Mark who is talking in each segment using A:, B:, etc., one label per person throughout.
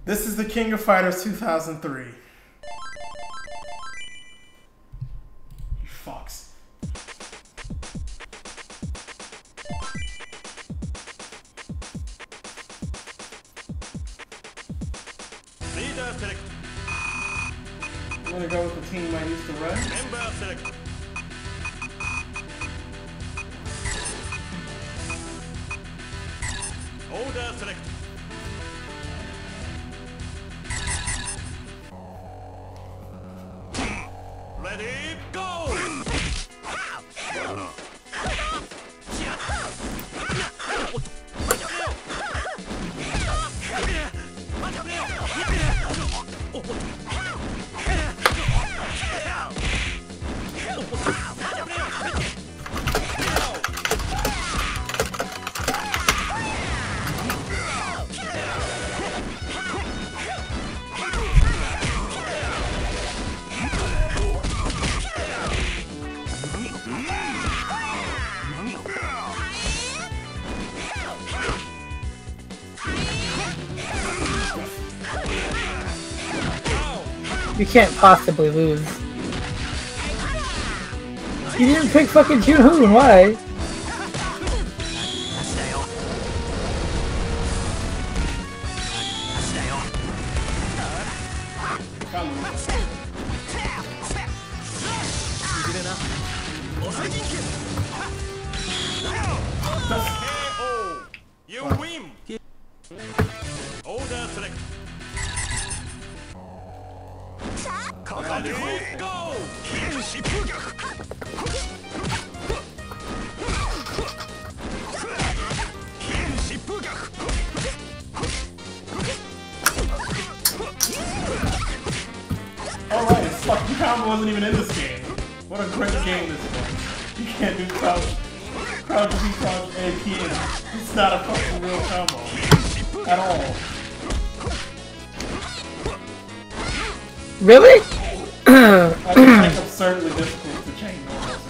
A: This is the King of Fighters 2003. You fucks. I'm gonna go with the team I used to run.
B: Member select. Order select. Ready, go!
C: You can't possibly lose. You didn't pick fucking Jun-Hoon, why?
B: You win! Order select. Ready, go!
A: Alright, this fucking combo wasn't even in this game. What a great game this was. You can't do crouch B, crouch A, key in. It's not a fucking real combo. At all.
C: Really?
A: That's like absurdly difficult to change.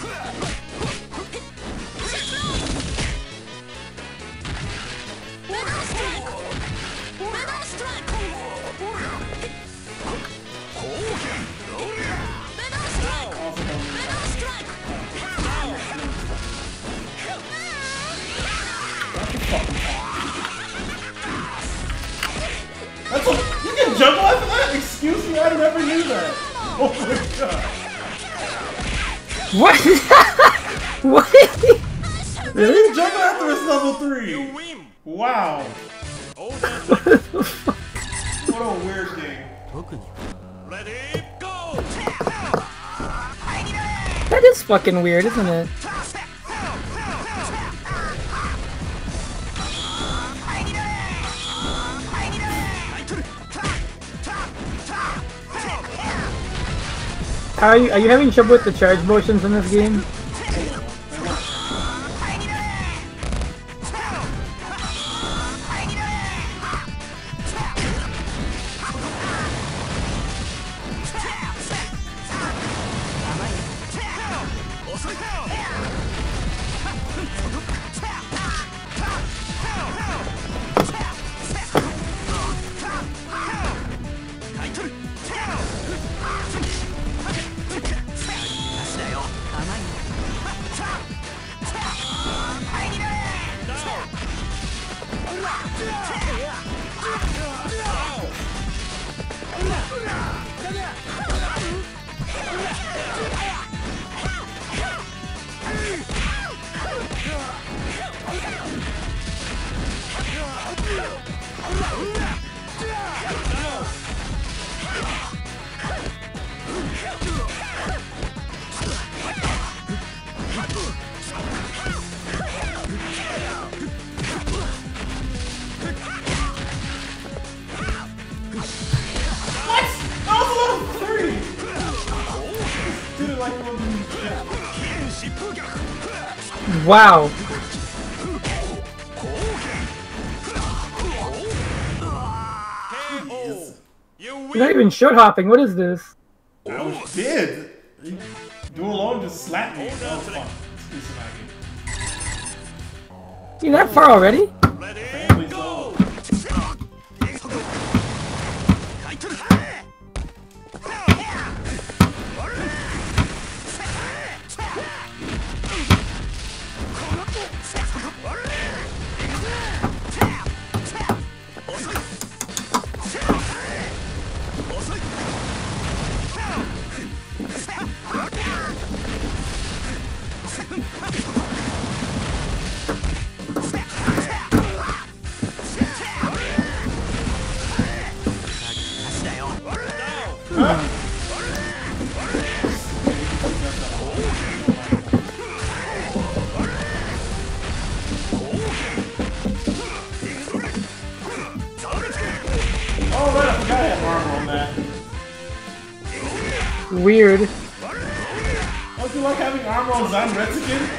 A: That's a, you can jump after that? Excuse me, I never knew that. Oh my god.
C: What? What?
A: Really? Jump after it's level 3. Wow. What a weird game.
B: Ready, go!
C: That is fucking weird, isn't it? Are you having trouble with the charge motions in this game? Wow. You're not even short hopping. What is this?
A: I did. Dual alone just slapped me. That was fun.
C: You're that far already? Weird.
A: Don't you like having armor on Zanretsuken?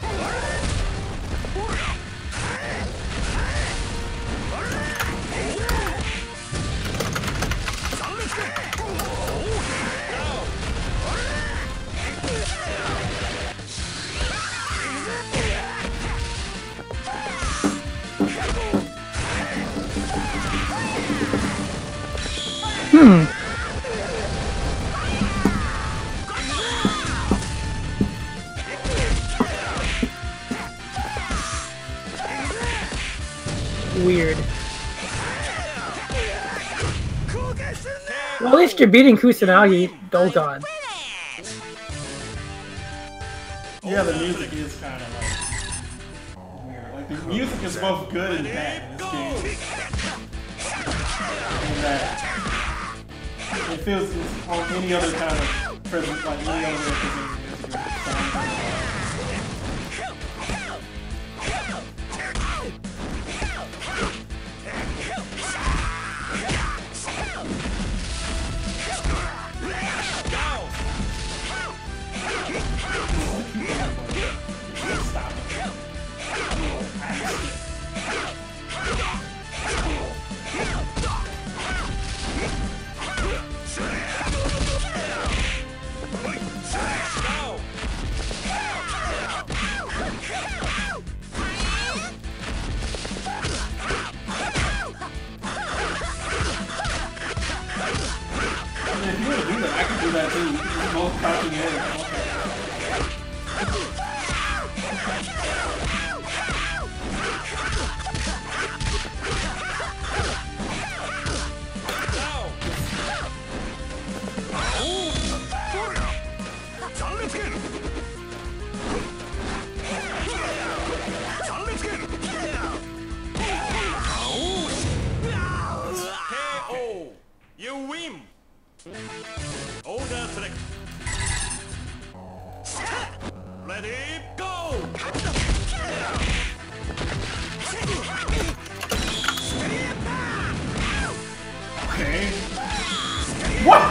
C: Weird. Well, at least you're beating Kusanagi, Dolgon.
A: Yeah, the music is kind of like weird. Like the music is both good and bad in this game. And that it feels on any other kind of present, like any other way of presenting music. If you want to do that, I can do that too. You can just both crouching in.
B: KO. You win. Order select. Ready, go!
A: Okay. What?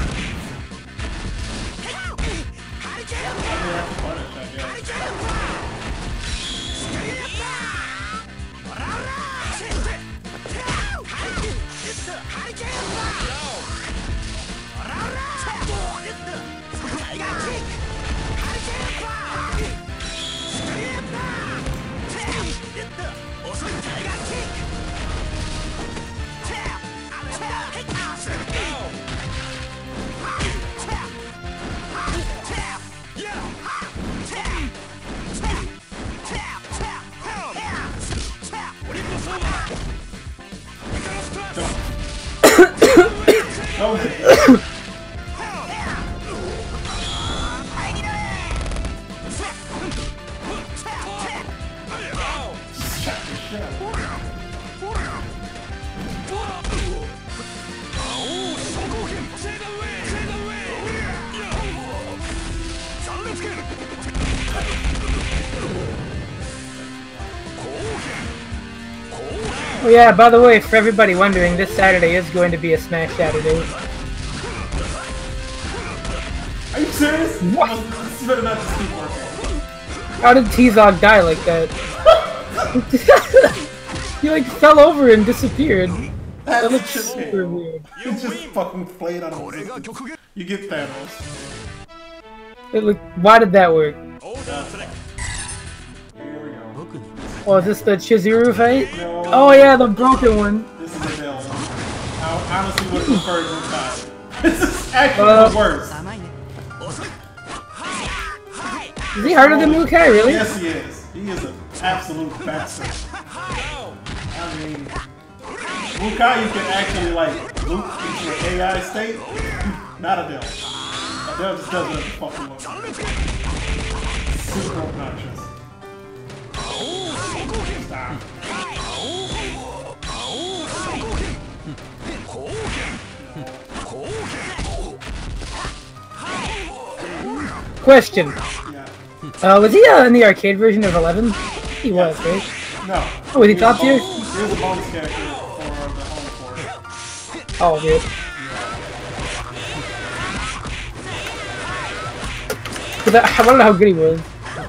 C: Oh yeah, by the way, for everybody wondering, this Saturday is going to be a Smash Saturday.
A: Are you serious?
C: What?
A: This better not just keep working.
C: How did T-Zog die like that? He like fell over and disappeared. That looks super weird.
A: It's just fucking played on a You get Thanos.
C: It looked. Why did that work?
B: Order select.
A: Here we go.
C: Oh, is this the Chizuru fight?
A: No.
C: Oh yeah, the broken one.
A: This is the villain. I honestly would have preferred Mukai. This is actually the worst.
C: Is he harder than Mukai, really?
A: Yes, he is. He is an absolute bastard. I mean, Mukai you can actually like loop into an AI state. Not Adele. Adele just does whatever the fuck he wants. Super obnoxious. Stop.
C: Question.
A: Yeah.
C: Was he in the arcade version of 11? He was, right?
A: No.
C: Oh, was he top tier?
A: He was a bonus character for the home port.
C: Oh, dude. Cause I wanna know how good he was.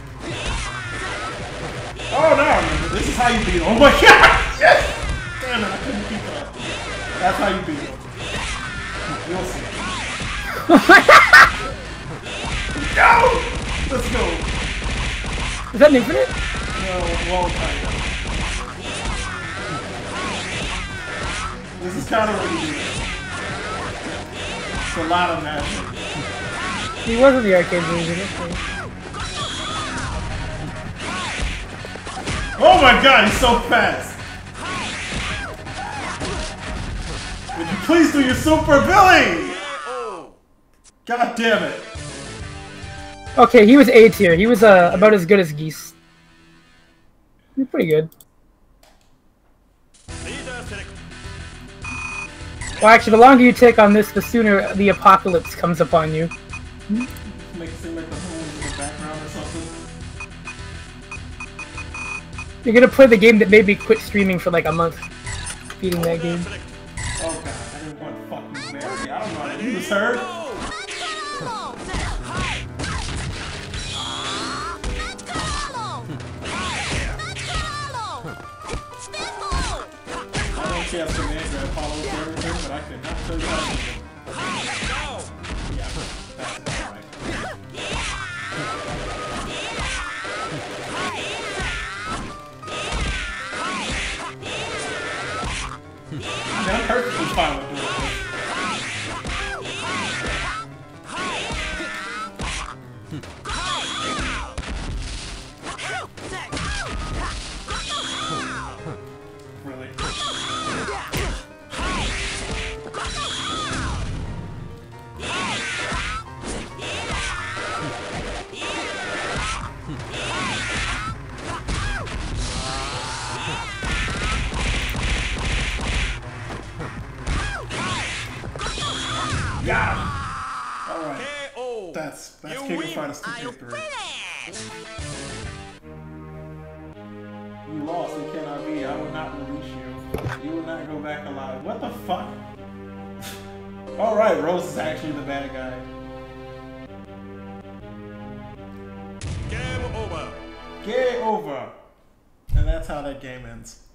A: Oh no! This is how you beat him. Oh my god! Yes! Damn it! I couldn't keep up. That's how you beat him. You'll see. No! Let's go.
C: Is that an infinite?
A: No, well, kind of. This is kind of what you do. It's a lot of magic.
C: He was in the arcade version.
A: Oh my god, he's so fast! Would you please do your super Billy? God damn it.
C: Okay, he was A tier. He was about as good as Geese. He's pretty good. Well, actually, the longer you take on this, the sooner the apocalypse comes upon you.
A: Make it seem like the moon's in the background or something.
C: You're gonna play the game that made me quit streaming for like a month. Beating that game.
A: Oh god, I didn't want fucking Mary. I don't know how you was heard. I don't care if Commander follows everything, but I could not tell you how to do it. Yeah, that's about right. I mean, I'm perfectly fine with doing this. Really? Got him! Alright. That's King of Fighters 2K3. You lost, it cannot be. I will not release you. You will not go back alive. What the fuck? Alright, Rose is actually the bad guy.
B: Game over.
A: Game over! And that's how that game ends.